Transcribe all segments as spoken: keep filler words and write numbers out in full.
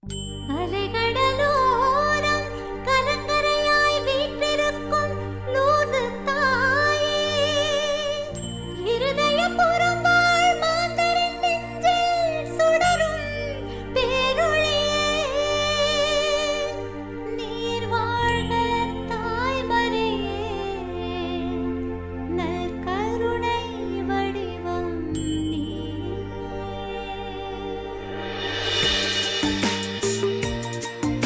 அலைகடலோரம் கலங்கரையாய் வீற்றிருக்கும் லூர்து தாயே, இருதய புறம்பால் மாந்தரின் நெஞ்சில் சுடரும் பேரொளியே, நீர் வாழ்க தாய்மறியே, நல் கருணை வடிவம் நீ.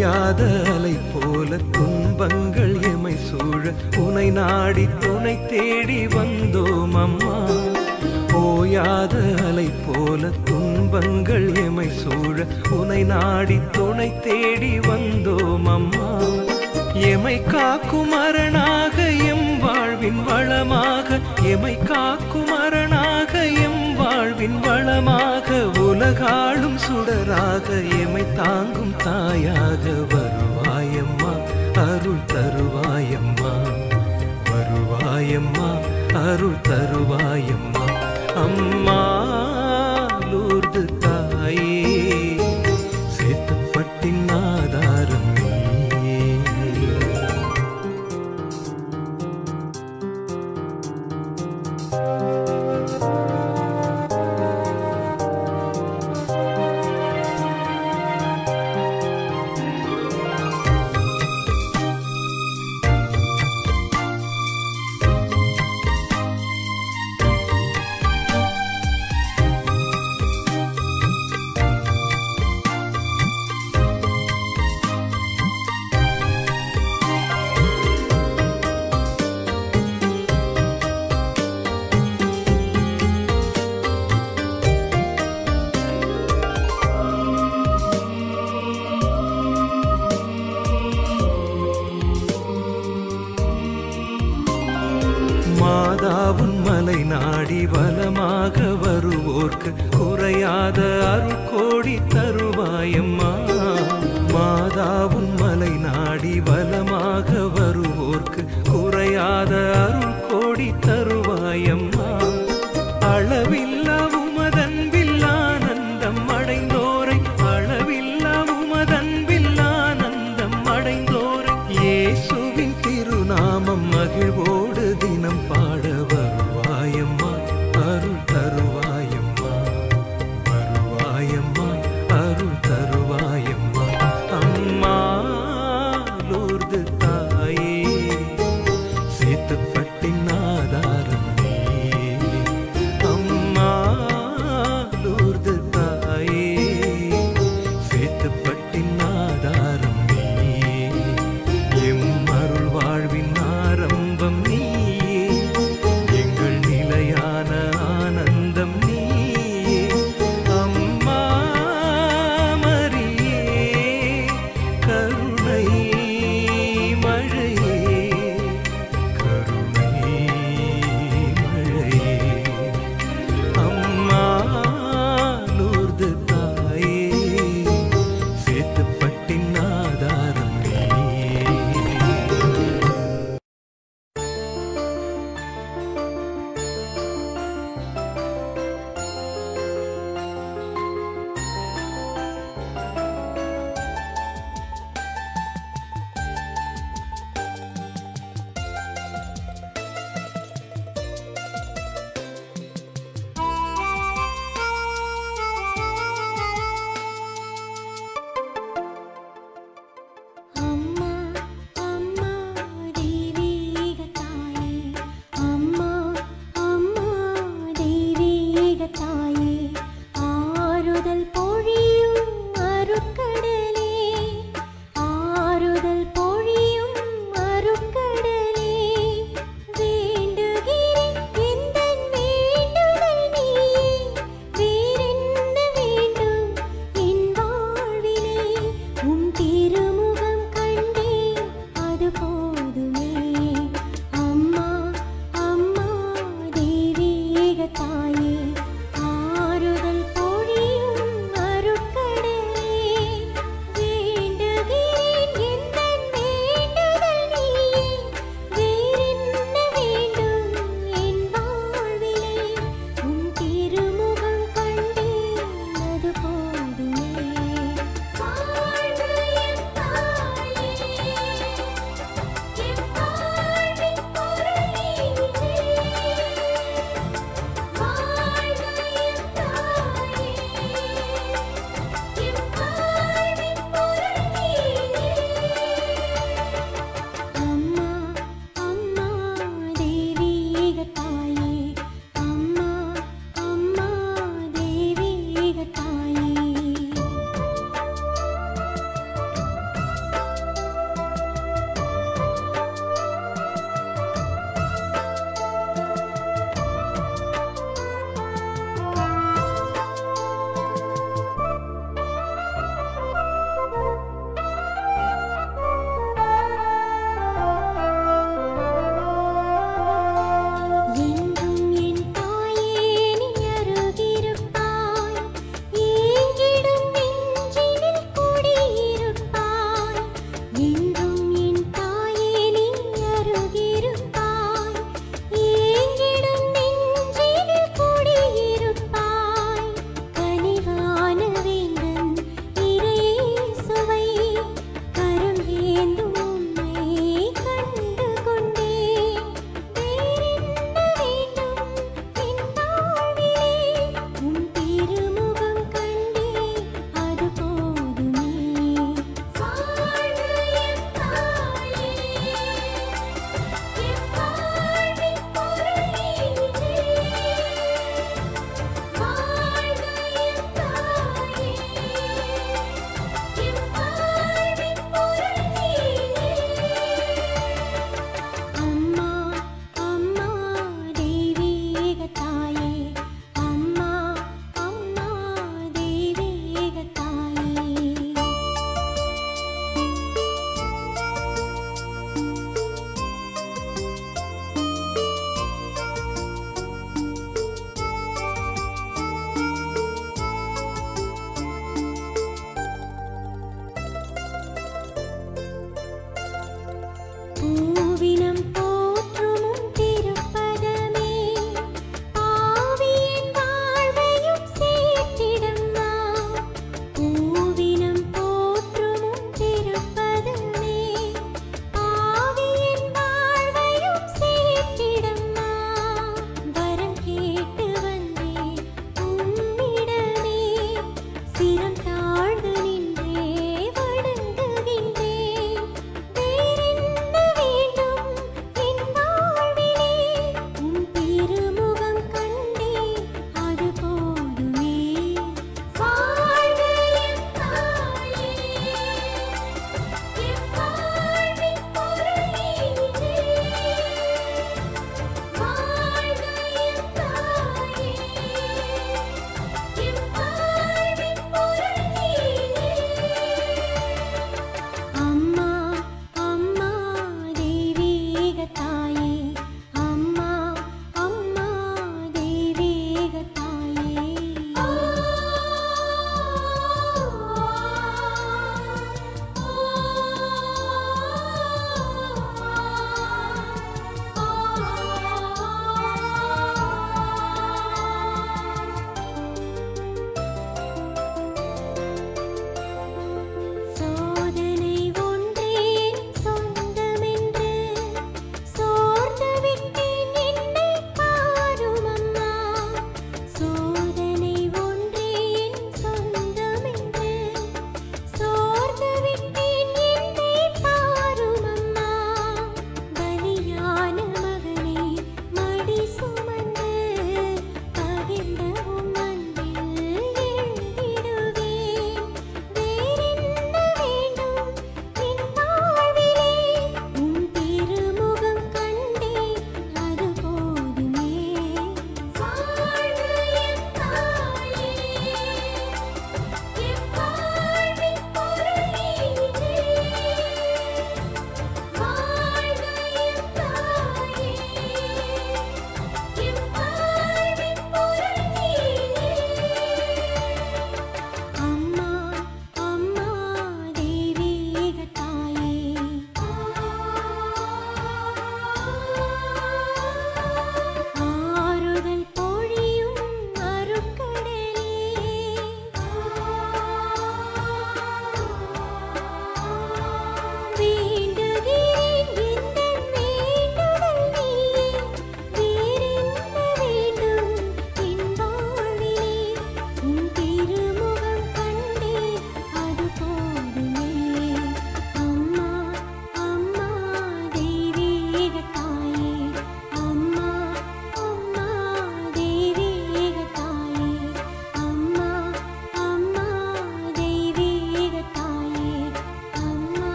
ஓயாத அலை போல துன்பங்கள் எமை சூழ உனை நாடி துணை தேடி வந்தோம் அம்மா. ஓயாத அலை போல துன்பங்கள் எமை சூழ உனை நாடி துணை தேடி வந்தோம் அம்மா. எமை காக்கும் அரணாக எம் வாழ்வின் வளமாக, எமை காக்கும் அரணாக எம் வாழ்வின் வளமாக, உலகாளும் சுடராக எமை தாங்கும் தாயாக வருவாயம்மா, அருள் தருவாயம்மா, வருவாயம்மா, அருள் தருவாயம்மா. அம்மா லூர்து தாயே, சேத்துப்பட்டின் ஆதாரம் மாதாவுன் மலை நாடி வலமாக வருவோர்க்கு குறையாத அருள் கோடி தருவாயம்மா. மாதாவுன் மலை நாடி வலமாக வருவோர்க்கு குறையாத அருள் கோடி தருவாயம்மா. அளவில்லா உமதன்பில் ஆனந்தம் அடைந்தோரை, அளவில்லா உமதன்பில் ஆனந்தம் அடைந்தோரை, இயேசுவின் திருநாமம் மகிழ்வோடு தினம் பாட வருவாயம்மா, அருள் தருவாயம்மா, வருவாயம்மா,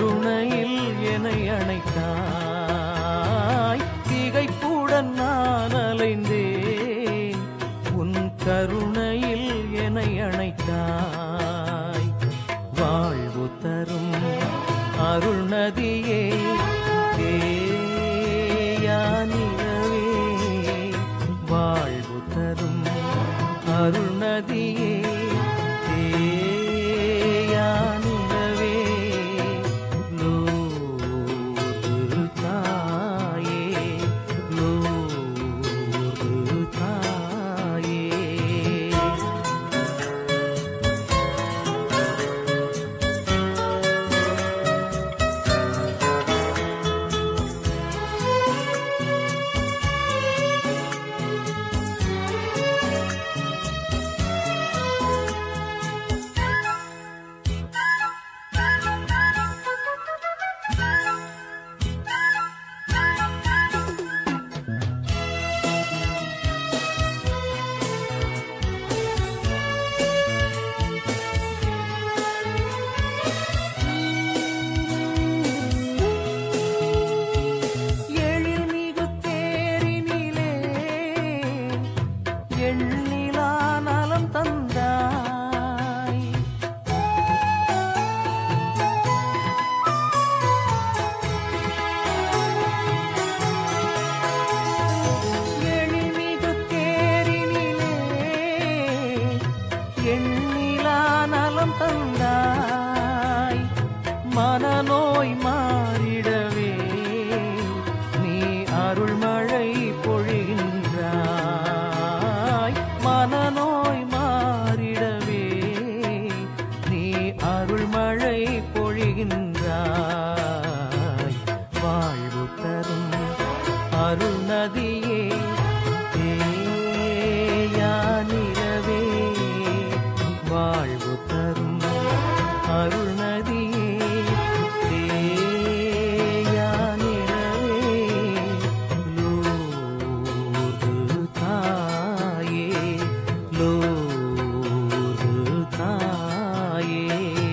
கருணையில் என்னை அணைத்தாய். திகைப்புடன் நான் அலைந்தேன், உன் கருணையில் என்னை அணைத்தாய். வாழ்வு தரும் அருள் நதியே, தேயானிலவே, வாழ்வு தரும் அருள் நதியே, தேயானிலவே, லூர்து தாயே, லூர்து தாயே. மனநோய் மாறிடவே நீ அருள்மழை பொழிகின்றாய். மனநோய் மாறிடவே நீ அருள்மழை பொழிகின்றாய். வாழ்வு தரும் அருள் நதியே, தேயானிலவே, வாழ்வு தரும் அருள் நதியே, தேயானிலவே, லூர்து தாயே, லூர்து தாயே.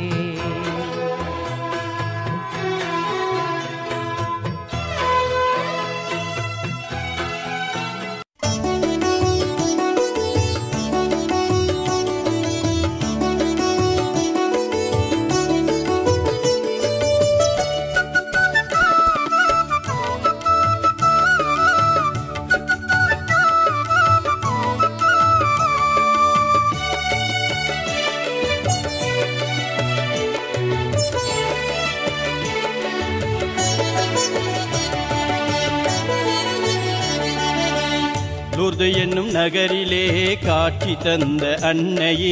லூர்து என்னும் நகரிலே காட்சி தந்த அன்னையே,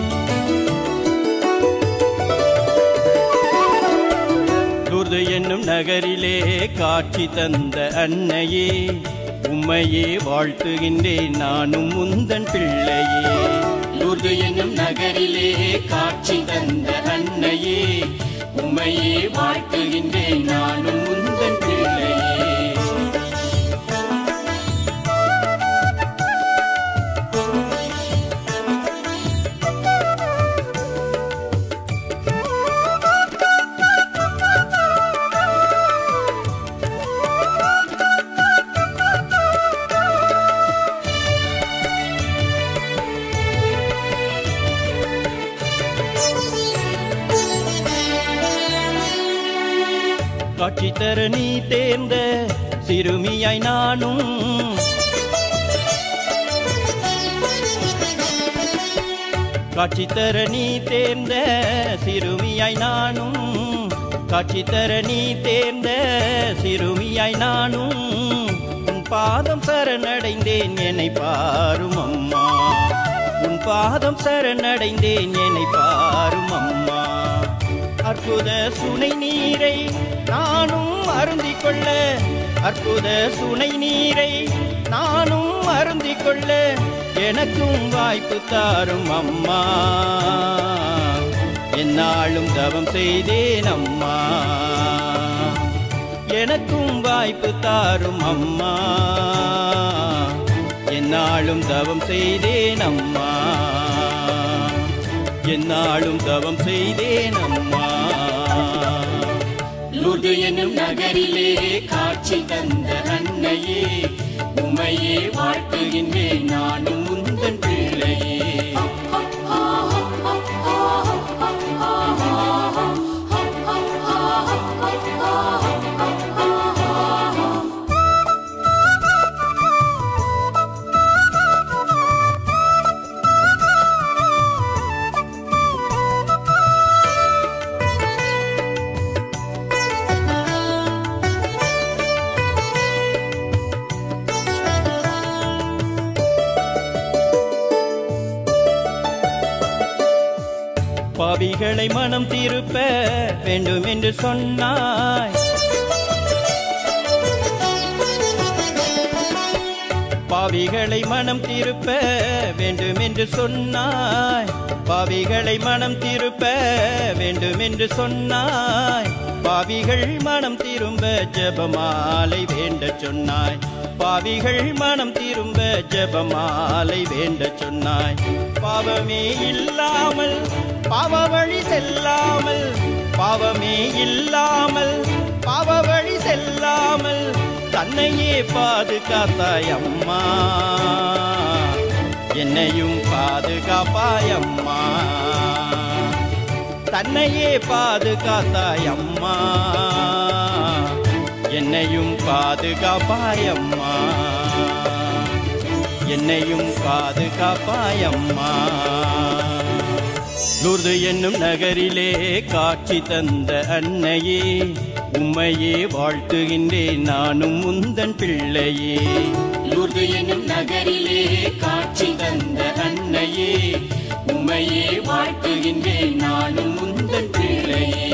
லூர்து என்னும் நகரிலே காட்சி தந்த அன்னையே, உம்மையே வாழ்த்துகின்றேன் நானும் உந்தன் பிள்ளையே. லூர்து என்னும் நகரிலே காட்சி தந்த அன்னையே, உம்மையே வாழ்த்துகின்றேன் நானும் உந்தன் பிள்ளையே. காட்சி தர நீ தேர்ந்த சிறுமியாய் நானும், காட்சி தர நீ தேர்ந்த சிறுமியாய் நானும், காட்சி தர நீ தேர்ந்த சிறுமியாய் நானும், உன் பாதம் சரணடைந்தேன் என்னை பாரும் அம்மா, உன் பாதம் சரணடைந்தேன் என்னை பாரும் அம்மா. அற்புத சுனை நீரை நானும் அருந்திக் கொள்ள, அற்புத சுனை நீரை நானும் அருந்திக் கொள்ள, எனக்கும் வாய்ப்பு தாரும் அம்மா. என்னாலும் தவம் செய்தேன் அம்மா, எனக்கும் வாய்ப்பு தாரும் அம்மா. என்னாலும் தவம் செய்தேன் அம்மா, என்னாலும் தவம் செய்தேன் அம்மா. லூர்து என்னும் நகரிலே காட்சி தந்த அன்னையே, உமையே வாழ்த்துகின்றேன் நானும் உந்தன் பிள்ளையே. பாவிகளை மனம் திருப்ப வேண்டும் என்று சொன்னாய், பாவிகளை மனம் திருப்ப வேண்டும் என்று சொன்னாய், பாவிகளை மனம் திருப்ப வேண்டும் என்று சொன்னாய், பாவிகள் மனம் திரும்ப ஜெபமாலை வேண்ட சொன்னாய், பாவிகள் மனம் திரும்ப ஜெபமாலை வேண்ட சொன்னாய். பாவமே இல்லாமல் பாவ வழி செல்லாமல், பாவமே இல்லாமல் பாவ வழி செல்லாமல் தன்னையே பாதுகாத்தாய் அம்மா, என்னையும் பாதுகாப்பாய் அம்மா, தன்னையே பாதுகாத்தாய் அம்மா, என்னையும் பாதுகாப்பாய் அம்மா, என்னையும் பாதுகாப்பாய் அம்மா. லூர்து என்னும் நகரிலே காட்சி தந்த அன்னையே, உம்மையே வாழ்த்துகின்றேன் நானும் உந்தன் பிள்ளையே. லூர்து என்னும் நகரிலே காட்சி தந்த அன்னையே, உமையே வாழ்த்துகின்றேன் நானும் உந்தன் பிள்ளையே.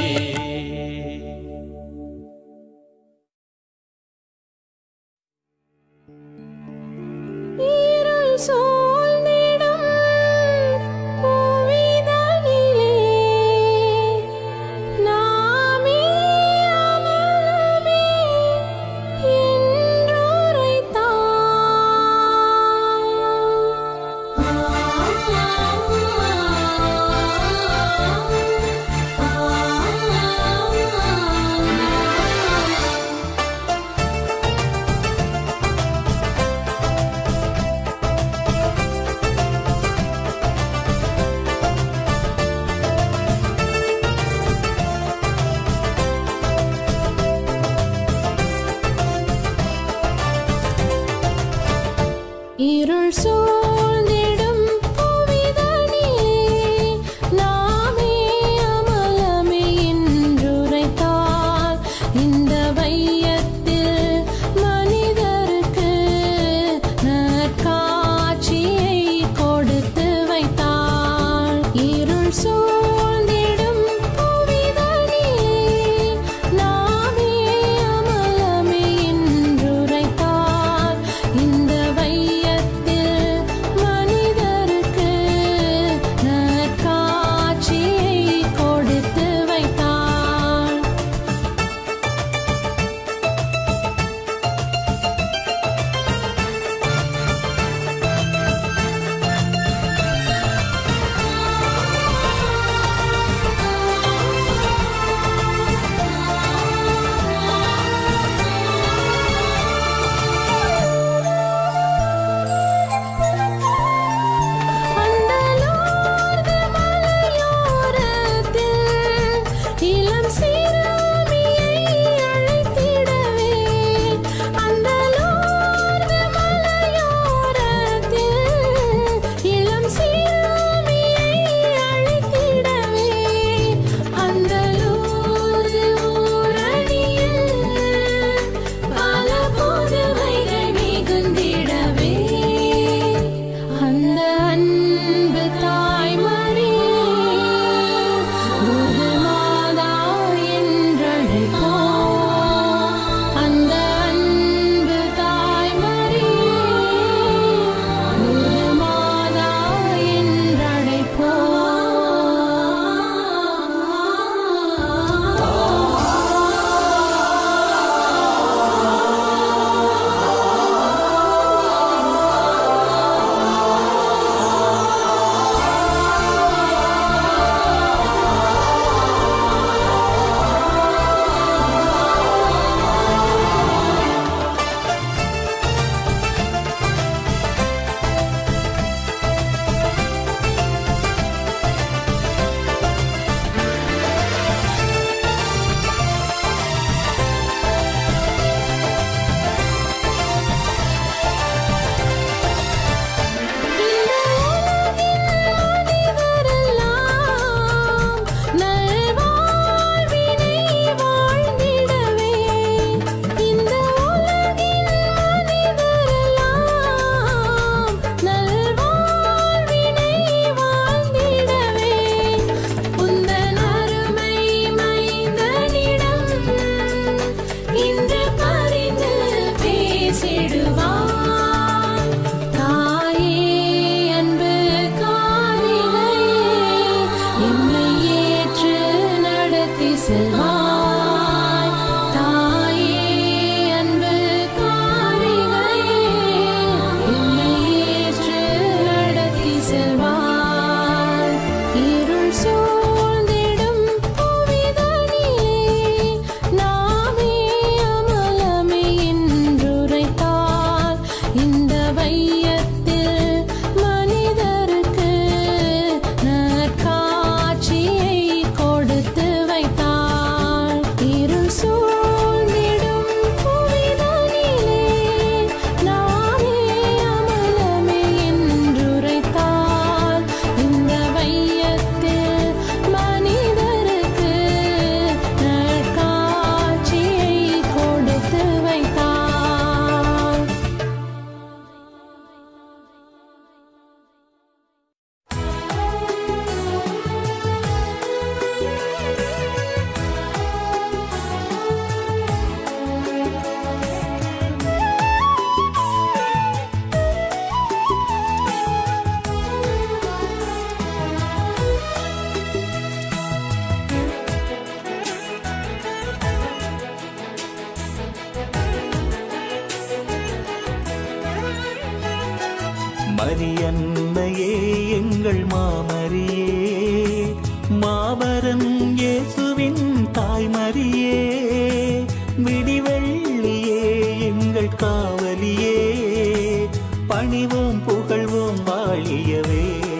மரியன்னையே எங்கள் மாமரியே, மாபரன் இயேசுவின் தாய்மரியே, விடிவெள்ளியே எங்கள் காவலியே, பணிவோம் புகழ்வோம் வாழியவே.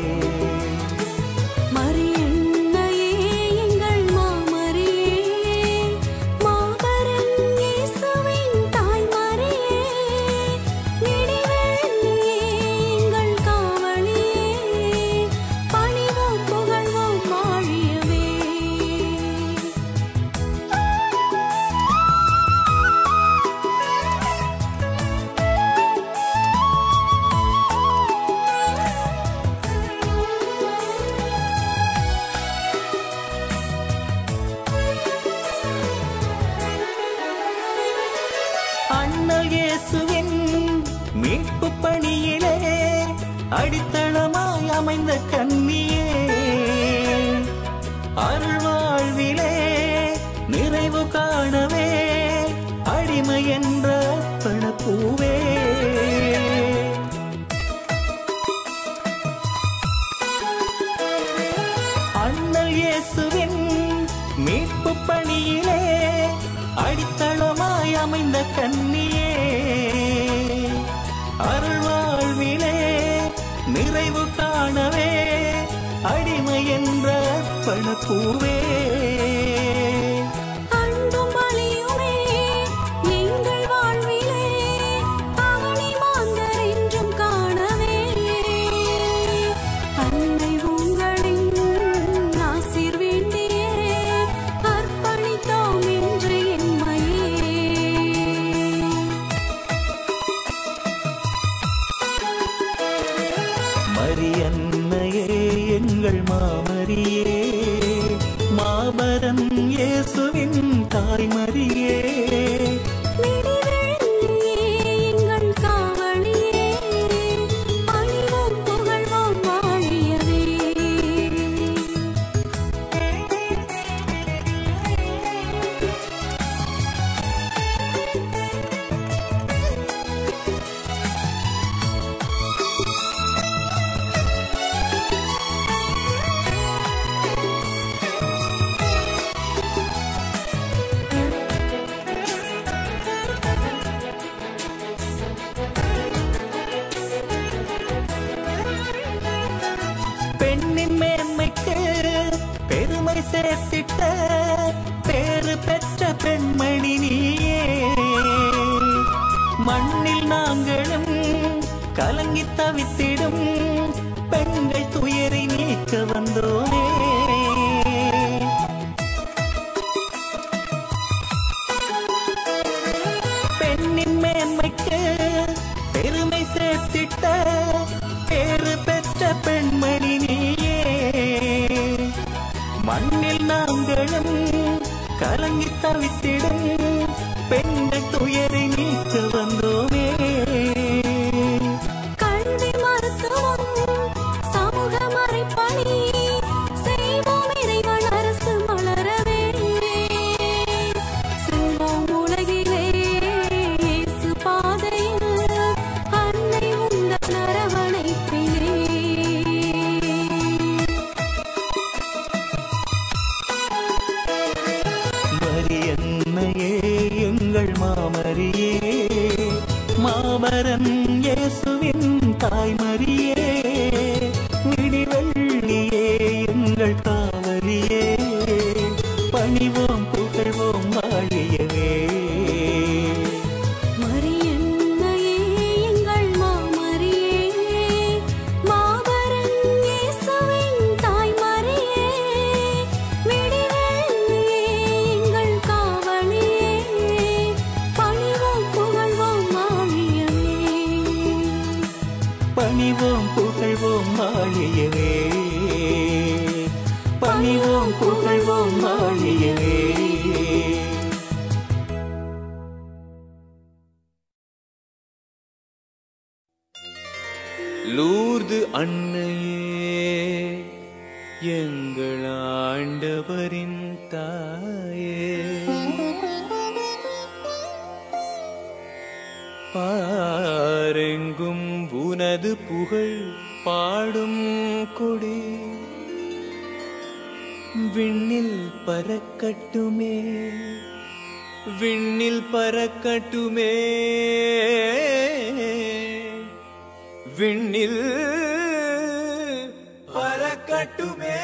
மீட்பு பணியிலே அடித்தளமாய் அமைந்த கன்னியே, அருள்வாழ்விலே நிறைவு காணவே அடிமை என்ற பணப்பூவே. அண்ணல் இயேசுவின் மீட்பு பணியிலே அடித்தளமாய் அமைந்த கன்னியே, அருள்வாழ்விலே நிறைவு காணவே அடிமை என்ற பணப்பூவே. மரியன்னையே எங்கள் மாமரியே, மாபரன் இயேசுவின் தாய்மரியே, எங்கள் காவலியே, பணிவோம் புகழ்வோம் வாழியவே. பெண்ணின் மேன்மைக்கு பெருமை சேர்த்திட்ட பேறு பெற்ற பெண்மணி நீயே, மண்ணில் நாங்களும் கலங்கி தவித்திடும் பெண்கள் துயரை நீக்க வந்தோமே. பெண்ணின் மேன்மைக்கு பெருமை சேர்த்திட்ட பேறு பெற்ற பெண்மணி நீயே, மண்ணில் நாங்களும் கலங்கி தவித்திடும் பெண்கள் துயரை நீக்க வந்தோமே. கல்வி மருத்துவம் சமூக மறைப்பணி செய்வோம் இறைவன் அரசு மலரவே. செல்வோம் உலகிலே இயேசு பாதையில் அன்னை உந்தன் அரவணைப்பிலே. மரியன்னையே எங்கள் மாமரியே, மாபரன் இயேசுவின் தாய்மரியே, விடிவெள்ளியே எங்கள் காவலியே, பணிவோம் புகழ்வோம் வாழியவே. மரியன்னையே எங்கள் மாமரியே, மாபரன் இயேசுவின் தாய்மரியே, விடிவெள்ளியே எங்கள் காவலியே, பணிவோம் புகழ்வோம் வாழியவே. பணிவோம் புகழ்வோம் வாழியவே, பணிவோம் புகழ்வோம் வாழியவே. லூர்து அன்னையே எங்கள் ஆண்டவரின் தாயே, பார் பாரெங்கும் உனது புகழ் பாடும் கொடி விண்ணில் பறக்கட்டுமே விண்ணில் பறக்கட்டுமே விண்ணில் பறக்கட்டுமே.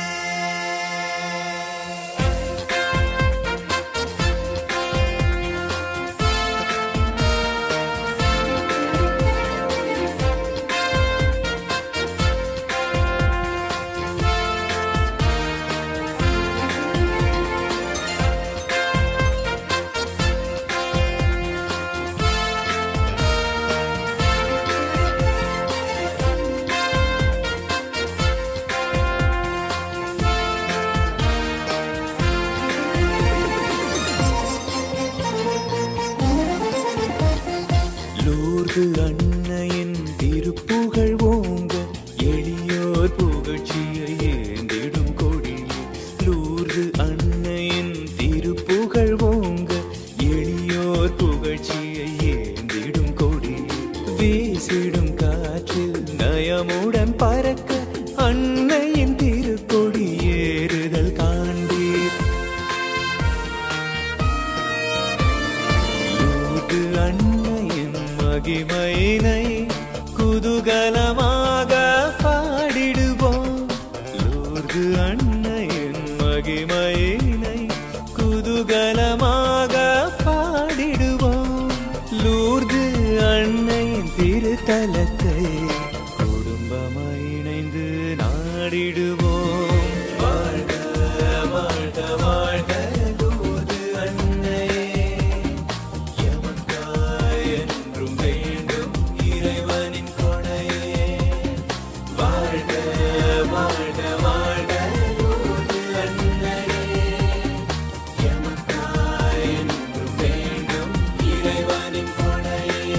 லூர்து அன்னையின் திருப்புகழ் ஓங்க எளியோர் புகழ்ச்சியை ஏந்திடும் கொடி. லூர்து அன்னையின் திருப்புகழ் ஓங்க எளியோர் புகழ்ச்சியை ஏந்திடும் கொடி. வீசிடும் காற்றில் நயமுடன் பறக்க அன்னையின் திருக்கொடி ஏறுதல் காண்பீர். லூர்து அன்னையின் மகிமையினை குதூகலமாக பாடிடுவோம். லூர்து அன்னையின் மகிமையினை குதூகலமாக பாடிடுவோம். லூர்து அன்னையின் திருத்தலத்தை குடும்பமாய் இணைந்து நாடிடுவோம். வாழ்க வாழ்க வாழ்க லூர்து அன்னையே, எமக்காய் என்றும் வேண்டும் இறைவனின் கொடையே. வாழ்க வாழ்க வாழ்க லூர்து அன்னையே, எமக்காய் என்றும் வேண்டும் இறைவனின் கொடையே.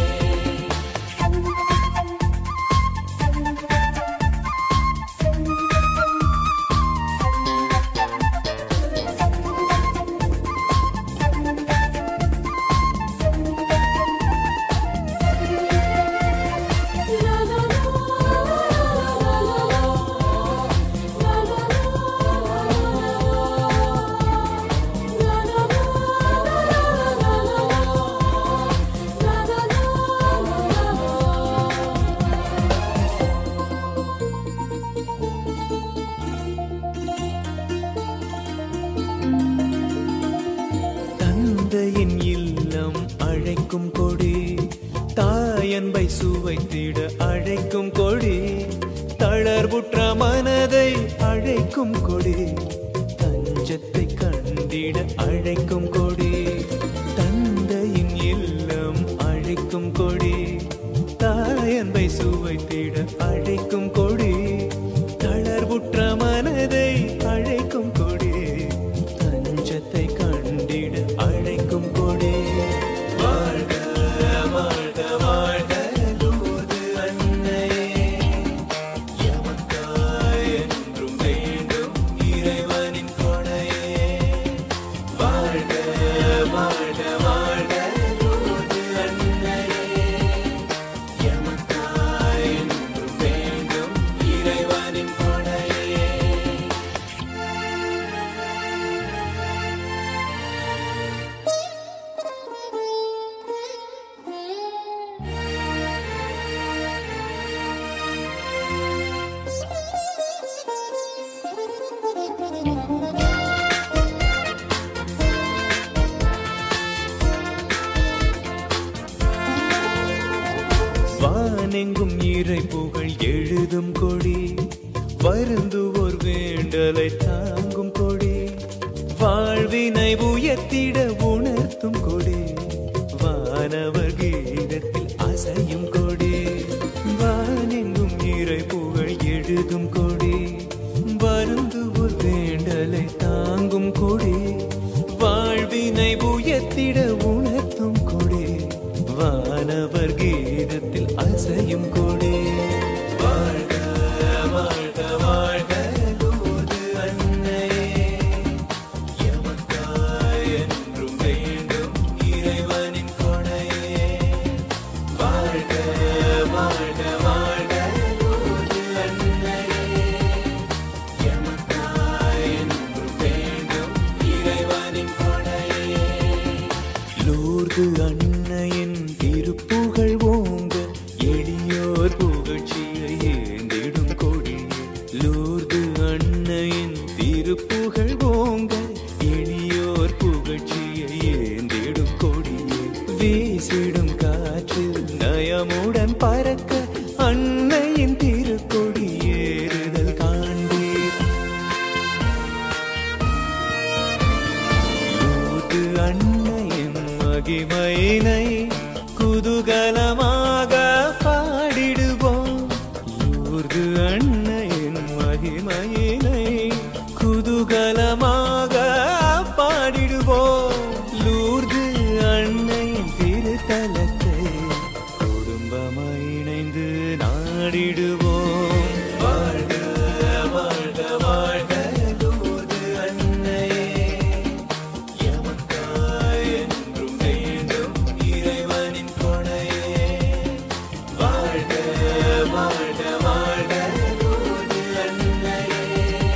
தந்தையின் இல்லம் அழைக்கும் கொடி, தாயன்பை சுவைத்திட அழைக்கும் கொடி. தளர்வுற்ற மனதை அழைக்கும் கொடி, தஞ்சத்தை கண்டிட அழைக்கும் கொடி. தந்தையின் இல்லம் அழைக்கும் கொடி, தாயன்பை சுவைத்திட அழைக்கும் கொடி. தளர்வுற்ற மனதை அழைக்கும் கொடி, தஞ்சத்தை கண்டிட அழைக்கும் கொடி. வாழ்க வாழ்க வாழ்க லூர்து அன்னையே, எமக்காய் என்றும் வேண்டும் இறைவனின் கொடையே. வாழ்க வாழ்க வாழ்க லூர்து அன்னையே, எமக்காய் என்றும் வேண்டும் இறைவனின் கொடையே. வானெங்கும் இறை புகழ் எழுதும் கொடி, வருந்துவோர் வேண்டலை தாங்கும் கொடி. வாழ்வினை உயர்த்திட உணர்த்தும் கொடி, வானவர் கீதத்தில் அசையும் கொடி. வானெங்கும் இறை புகழ் எழுதும் கொடி, வருந்துவோர் வேண்டலை தாங்கும் கொடி. வாழ்வினை உயர்த்திட உணர்த்தும் கொடி, வானவர் கீதத்தில் அசையும் கொடி. வாழ்க வாழ்க வாழ்க லூர்து அன்னையே, எமக்காய் என்றும் வேண்டும் லூர்து அன்னையின் திருப்புகழ் ஓங்க எளியோர் புகழ்ச்சியை ஏந்திடும் கொடி. லூர்து அன்னையின் திருப்புகழ் ஓங்க எளியோர் புகழ்ச்சியை ஏந்திடும் கொடி. வீசிடும் காற்றில் நயமுடன் பறக்க அன்னையின் திருக்கொடி ஏறுதல் காண்பீர். லூர்து அன்னையின் மகிமையினை குதூகலமாக பாடிடுவோம். லூர்து அன்னையின் மகிமையினை குதூகலமாக பாடிடுவோம். லூர்து அன்னையின் திருத்தலத்தை குடும்பமாய் இணைந்து நாடிடுவோம். வாழ்க வாழ்க வாழ்க லூர்து அன்னையே, எமக்காய் என்றும் வேண்டும் இறைவனின் கொடையே. வாழ்க வாழ்க வாழ்க லூர்து அன்னையே,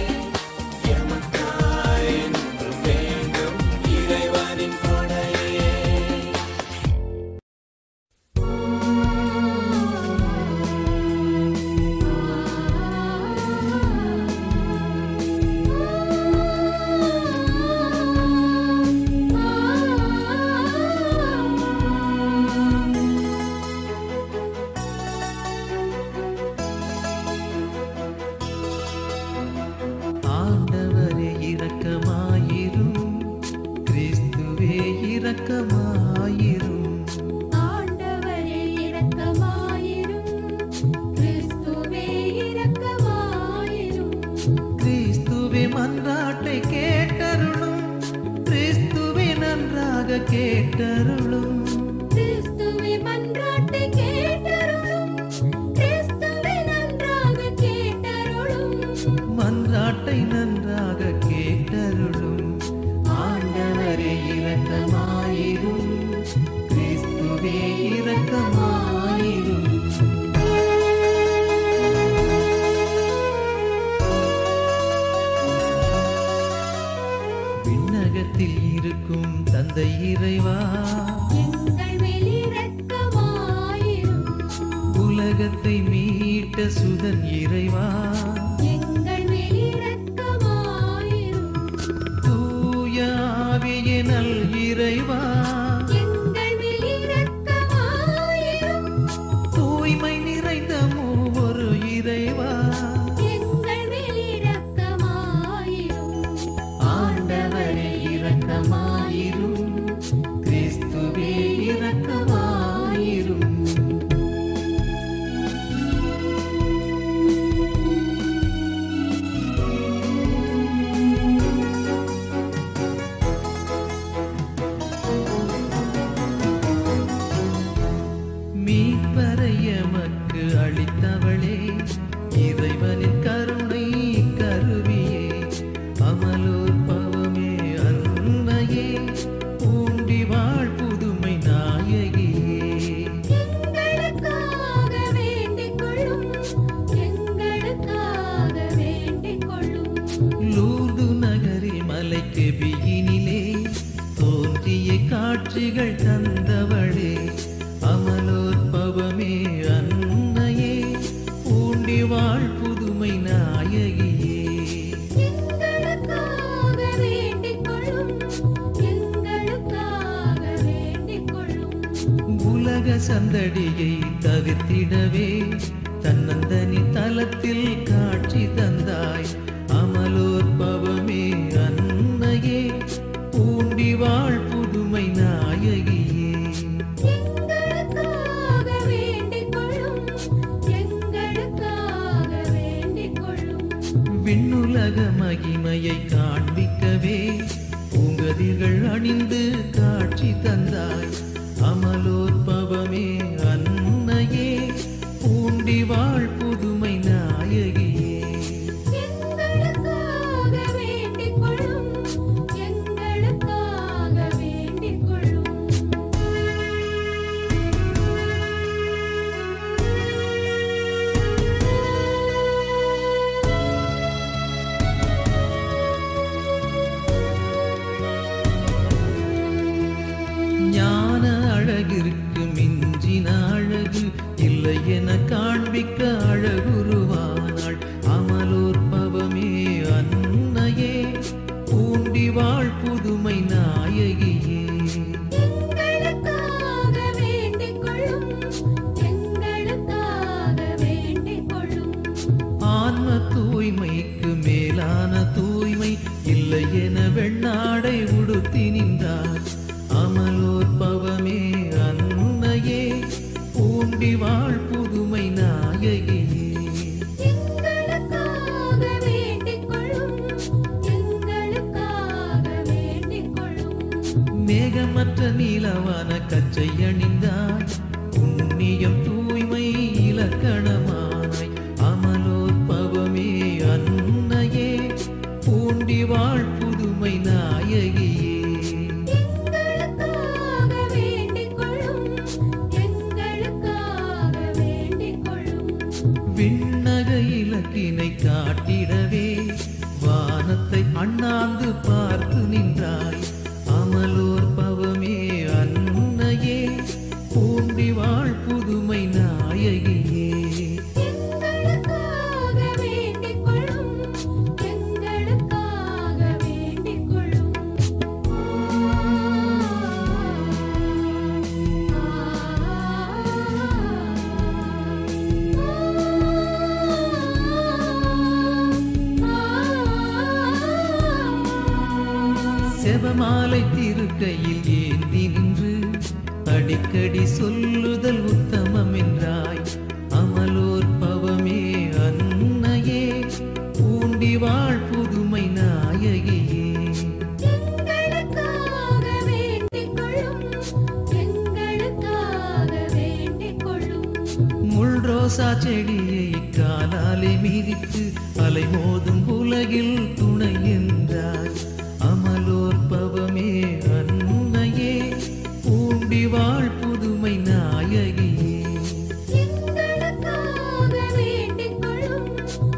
எமக்காய் என்றும் வேண்டும் இறைவனின் கொடையே. ஆண்டவரே இரக்கமாயிரும், கிறிஸ்துவே இரக்கமாயிரும். ஆண்டவரே இரக்கமாயிரும், கிறிஸ்துவே இரக்கமாயிரும். கிறிஸ்துவே மன்றாட்டை கேட்டருளும், கிறிஸ்துவே நன்றாக கேட்டருளும். கிறிஸ்துவே மன்றாட்டை கேட்டருளும், கிறிஸ்துவே நன்றாக கேட்டருளும். மன்றாட்டை நன்றாக கேட்டருளும். ஆண்டவரே இரக்கமாயிரும், கிறிஸ்துவே இரக்கமாயிரும். விண்ணகத்தில் இருக்கும் தந்தை இறைவா, எங்கள் மேல் இரக்கமாயிரும். உலகத்தை மீட்ட சுதன் இறைவா, எங்கள் மேல் இரக்கமாயிரும். தூய ஆவியே நல் இறைவா, எங்கள் மேல் இரக்கமாயிரும். தூய்மை நிறைந்த மூவொரு இறைவா, எங்கள் மேல் இரக்கமாயிரும். ஆண்டவரே இரக்கமாயிரும், கிறிஸ்துவே இரக்கமாயிரும். மீட்பரை எமக்கு அளித்தவளே, இறைவனின் கருணை கருவியே, அமலோர் பவமே அன்னையே, பூண்டி வாழ் புதுமை நாயகியே. எங்களுக்காக வேண்டிக் கொள்ளும், எங்களுக்காக வேண்டிக் கொள்ளும். லூர்து நகரி மலைக்கு பியினிலே தோன்றிய காட்சிகள் தந்தவளே, அமலோர் பவமே அன்னையே, பூண்டி வாழ் புதுமை நாயகியே. எங்களுக்காக வேண்டிக் கொள்ளும், எங்களுக்காக வேண்டிக் கொள்ளும். உலக சந்தடியை தவிர்த்திடவே தன்னந்தனி தலத்தில் காட்சி தந்தாய், அமலோர் பவமே அன்னையே, பூண்டி வாழ் புதுமை நாயகியே. எங்களுக்காக வேண்டிக் கொள்ளும், எங்களுக்காக வேண்டிக் கொள்ளும். விண்ணுலக மகிமையை காண்பிக்கவே பூங்கதிர்கள் அணிந்து காட்சி தந்தாய், அமலோர் பவமே அன்னையே, பூண்டி வாழ் புதுமை நாயகியே. எங்களுக்காக ஞான அழகிற்கு மிஞ்சின அழகு இல்லை என காண்பிக்க அழகுருவானாள் அமலோற்பவமே அன்னையே பூண்டி வாழ் புதுமை நாயகியே. எங்களுக்காக வேண்டிக் கொள்ளும், எங்களுக்காக வேண்டிக் கொள்ளும். ஆன்ம தூய்மைக்கு மேலான தூய்மை இல்லை என வெண்ணாடை உடுத்தி நின்றார் அமலோற்பவமே அன்னையே பூண்டி வாழ் புதுமை நாயகியே. எங்களுக்காக வேண்டிக் கொள்ளும், எங்களுக்காக வேண்டிக் கொள்ளும். மேகமற்ற நீலவான கச்சை அணிந்தாய் புண்ணியம் தூய்மை இலக்கணமானாய் அமலோற்பவமே அன்னையே பூண்டி வாழ் புதுமை நாயகியே. எங்களுக்காக வேண்டிக் கொள்ளும், எங்களுக்காக வேண்டிக் கொள்ளும். விண்ணக இலக்கினை காட்டிடவே வானத்தை அண்ணாந்து பார்த்து நின்றாய் அமலோற்பவமே அன்னையே பூண்டி வாழ் புதுமை நாயகியே. எங்களுக்காக வேண்டிக் கொள்ளும், எங்களுக்காக வேண்டிக் கொள்ளும். செவமாலை திருக்கையில் ஏந்தி நின்று அடிக்கடி சொல்லுதல் உத்தமம் என்றாய் அமலோற்பவமே அன்னையே பூண்டி வாழ் புதுமை நாயகியே. எங்களுக்காக வேண்டிக் கொள்ளும், எங்களுக்காக வேண்டிக் கொள்ளும். முள் ரோசா செடியை காலாலே மிதித்து அலைமோதும் உலகில் துணை என்றாய் அமலோற்பவமே அன்னையே பூண்டி வாழ் புதுமை நாயகியே. எங்களுக்காக வேண்டிக் கொள்ளும்,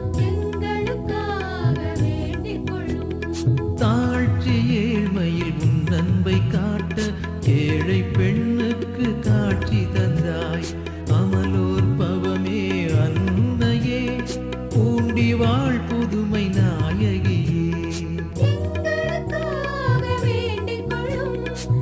எங்களுக்காக வேண்டிக் கொள்ளும். தாழ்ச்சி ஏழ்மையில் உன் அன்பை காட்ட ஏழை பெண்ணுக்கு காட்சி தந்தாய் அமலோற்பவமே அன்னையே பூண்டி வாழ் புதுமை நாயகியே. எங்களுக்காக வேண்டிக் கொள்ளும்,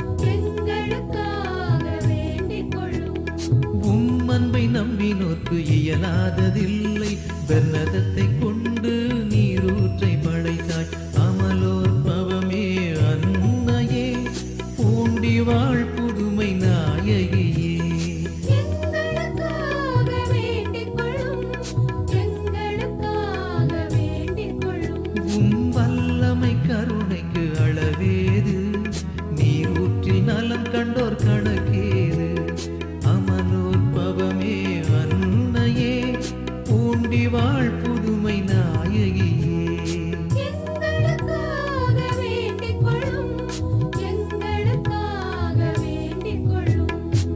எங்களுக்காக வேண்டிக் கொள்ளும். உம் அன்பை நம்பினோர்க்கு இயலாததில்லை பெர்னதத்தை கொண்டு நீரூற்றை படைத்தாய் அமலோற்பவமே அன்னையே பூண்டி வாழ் புதுமை நாயகியே. எங்களுக்காக வேண்டிக் கொள்ளும், எங்களுக்காக வேண்டிக் கொள்ளும். உம் வல்லமை கருணைக்கு அளவேது நீரூற்றில் நலம் கண்டோர் கணக்கேது அமலோற்பவமே அன்னையே பூண்டி வாழ் புதுமை நாயகியே. எங்களுக்காக வேண்டிக் கொள்ளும், எங்களுக்காக வேண்டிக் கொள்ளும்.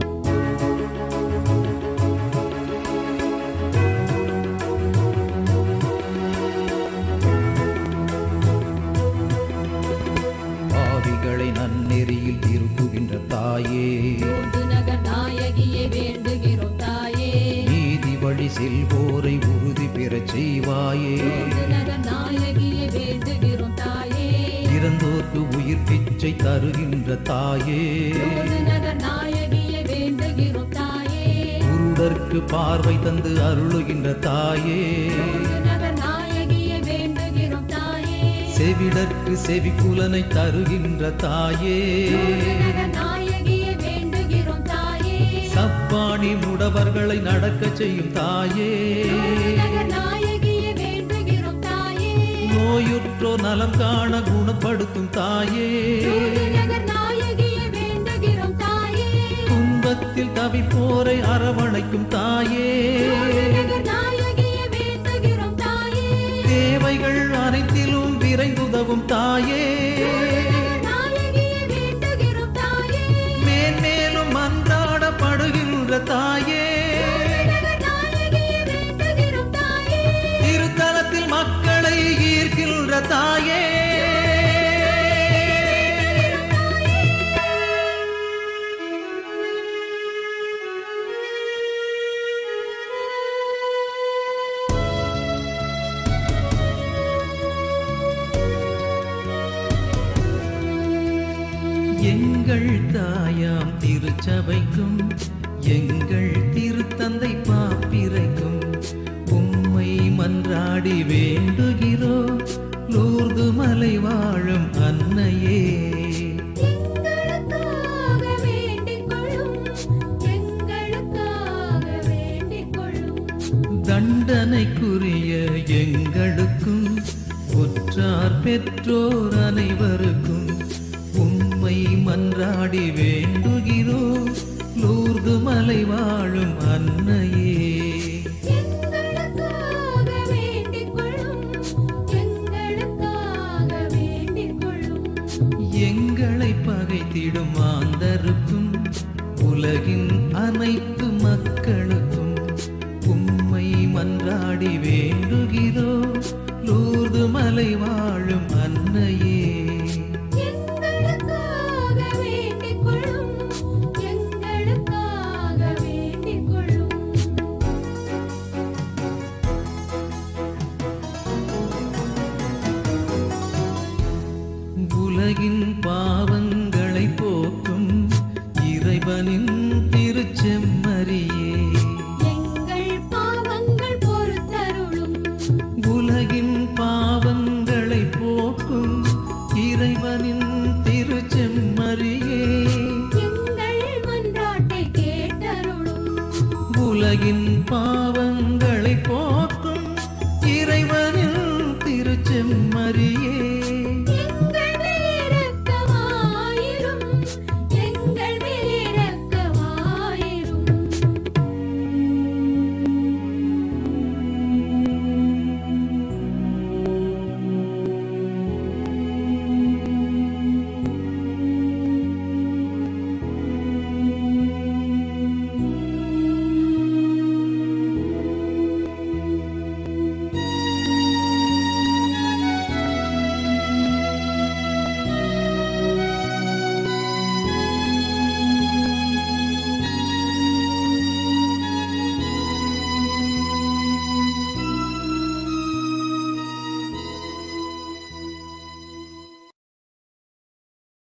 பாவிகளை நன்னெறியில் திருப்புகின்ற தாயே நகர் நாயகியை வேண்டுகிறோம் தாயே. நீதி வழி செல்வோரை உறுதி பெறச் செய்வாயே நகர் நாயகியை வேண்டுகிறோம் தாயே. இறந்தோர்க்கு உயிர் பிச்சை தருகின்ற தாயே நகர் நாயகியை வேண்டுகிறோம் தாயே. குருடர்க்கு பார்வை தந்து அருளுகின்ற தாயே நகர் நாயகியை வேண்டுகிறோம் தாயே. செவிடர்க்கு செவிக்குலனை தருகின்ற தாயே நகர் நாயகியை வேண்டுகிறோம் தாயே. சப்பாணி முடவர்களை நடக்கச் செய்யும் தாயே நகர் நாயகியை வேண்டுகிறோம் தாயே. நோயுற்றோர் நலம் காண குணப்படுத்தும் தாயே நகர் நாயகியை வேண்டுகிறோம் தாயே. துன்பத்தில் தவிப்போரை அரவணைக்கும் தாயே நகர் நாயகியை வேண்டுகிறோம் தாயே. தேவைகள் அனைத்திலும் விரைந்துதவும் தாயே நகர் நாயகியை வேண்டுகிறோம் தாயே. மேன்மேலும் மன்றாடப்படுகின்ற தாயே நகர் நாயகியை வேண்டுகிறோம் தாயே. திருத்தலத்தில் மக்களை ஈர்க்கின்ற தாயே திருச்சபைக்கும் எங்கள் திருத்தந்தை பாப்பிரைக்கும் உம்மை மன்றாடி வேண்டுகிறோம் லூர்து மலை வாழும் அன்னையே. எங்களுக்காக வேண்டிக் கொள்ளும், எங்களுக்காக வேண்டிக் கொள்ளும். தண்டனைக்குரிய எங்களுக்கும் உற்றார் பெற்றோர் அனைவருக்கும் உம்மை மன்றாடி வேண்டுகிறோம் லூர்து மலை வாழும் அன்னையே. எங்களுக்காக வேண்டிக் கொள்ளும், எங்களுக்காக வேண்டிக் கொள்ளும். எங்களை பகைத்திடும் மாந்தருக்கும் உலகின் அனைத்து மக்களுக்கும் உம்மை மன்றாடி வேண்டுகிறோம் லூர்து மலை வாழும் அன்னையே. எங்களுக்காக வேண்டிக் கொள்ளும், எங்களுக்காக வேண்டிக் கொள்ளும். உலகின் பாவங்களை போக்கும் இறைவனின் திருச்செம்மறியே. எங்கள் பாவங்கள் பொறுத்தருளும், உலகின் பாவங்களை போக்கும் இறைவனின் திருச்செம்மறியே. எங்கள் மன்றாட்டை கேட்டருளும். உலகின் பாவங்களை போக்கும் இறைவன்